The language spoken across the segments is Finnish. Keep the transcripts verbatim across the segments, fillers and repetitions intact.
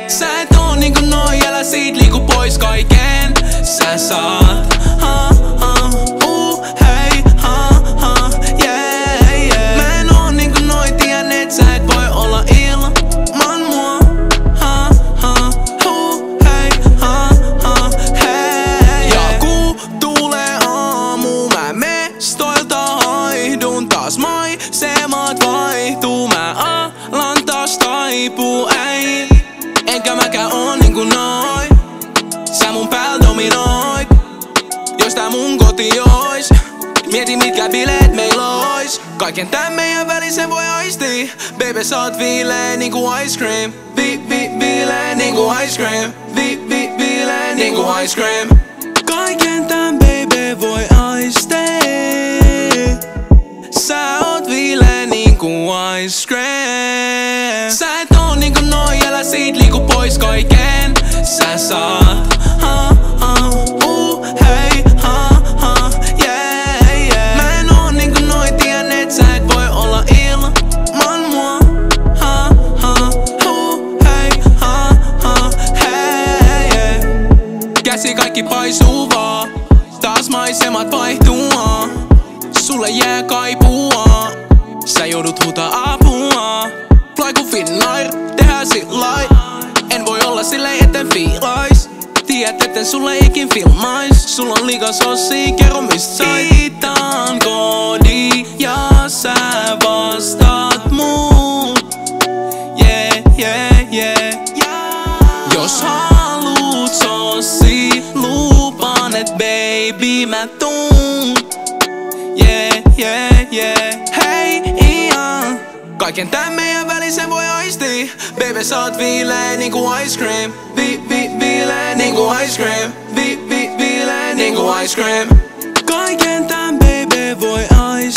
Sä et oo niinku noi, älä siitä liiku pois kaiken. Sä saat ha, ha, uh, hei, ha, ha, yeah, yeah. Mä en oo niinku noi, tiedän et sä et voi olla ilman mua. Ha, ha, uh, hei, ha, ha, hei. Ja ku tulee aamu, mä mestoilta haihdun taas maisemat vaihtuu. Mä alan taas taipuu, ei. Enkä mäkään oo niinku noin. Sä mun pääl dominoit. Jos tää mun koti ois, mieti mitkä bileet meil ois. Kaiken tän meidän välisen voi aistii. Baby sä oot viileä niinku ice cream. Vi, vi, viileä niinku ice cream. Vi, vi, viileä niinku ice cream. Kaiken tän baby voi aistii. Sä oot viileä niinku ice cream. Sä et oo niinku noi, älä siitä liiku pois kaiken. Sä saat ha, ha, uh, hei, ha, ha, yeah, yeah. Mä en oo niinku noi, tiedän et sä et voi olla ilman mua. Ha, ha, uh, hei, ha, ha, hei, yeah. Käsi kaikki paisuu vaan, taas maisemat vaihtuu. Sulle jää kaipua, sä joudut huutaa apua. Fly ku Finnair, tehdään sillai. En voi olla silleen etten fiilais. Tiedät etten sulle ikin filmais. Sulla on liikaa sossia, kerro mist sait. Viitaan koodi ja sä vastaat muut. Yeah, yeah, yeah. Jos haluut sossi, lupaan et baby mä tuun. Yeah, yeah, yeah. Hei, ian. Kaiken tän meidän välisen voi aistii. Baby sä oot viileä niinku ice cream. Vi, vi, viileä niinku ice cream. Vi, vi, viileä niinku ice cream. Kaiken tän baby voi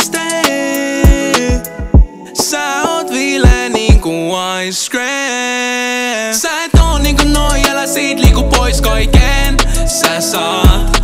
aistii. Sä oot viileä niinku ice cream. Sä et oo niinku noi, älä siitä liiku pois kaiken. Sä saat